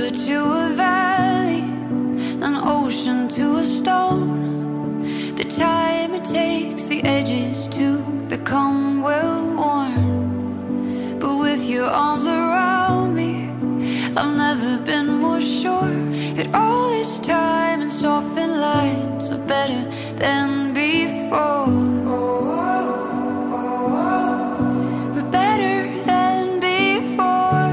river to a valley, an ocean to a stone. The time it takes the edges to become well worn. But with your arms around me, I've never been more sure that all this time and softened lines are better than before. We're better than before.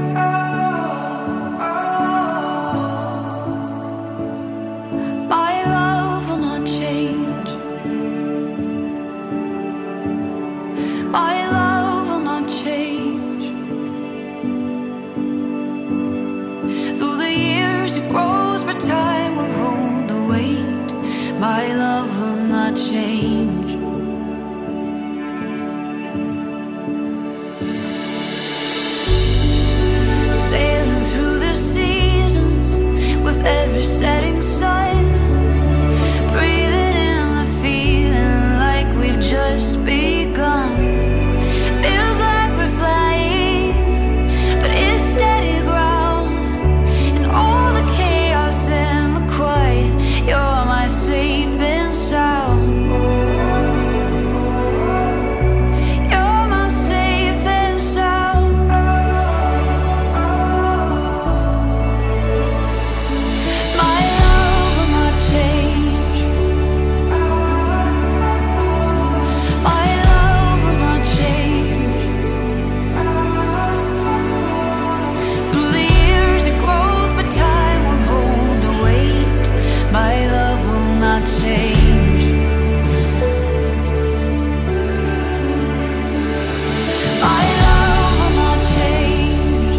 My love will not change. My love will not change. Through the years it grows, but time will hold the weight. My love will not change. Sailing through the seasons with every setting sun, breathing in the feeling like we've just begun. Feels like we're flying, but it's steady ground. In all the chaos and the quiet, you're my safe and sound. You're my safe and sound. My love will not change. My love will not change. Through the years it grows, but time will hold the weight. My love will not change. My love will not change.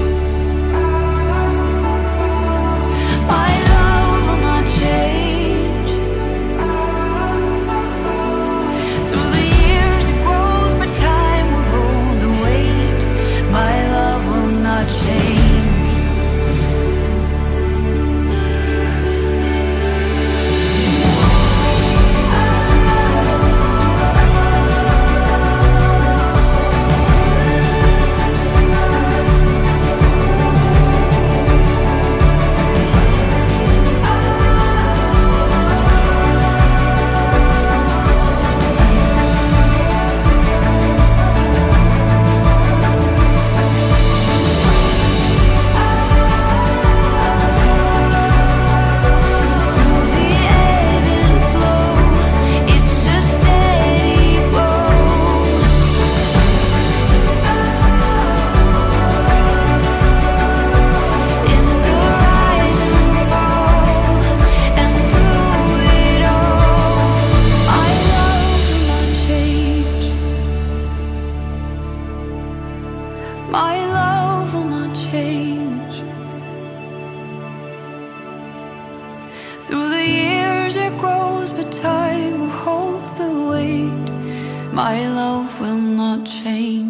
My love will not change. Through the years it grows, but time will hold the weight. My love will not change. Through the ebb and flow, it's a steady glow. In the rise and fall, and through it all, my love will not change. My love will not change. Through the years it grows, but time will hold the weight. My love will not change.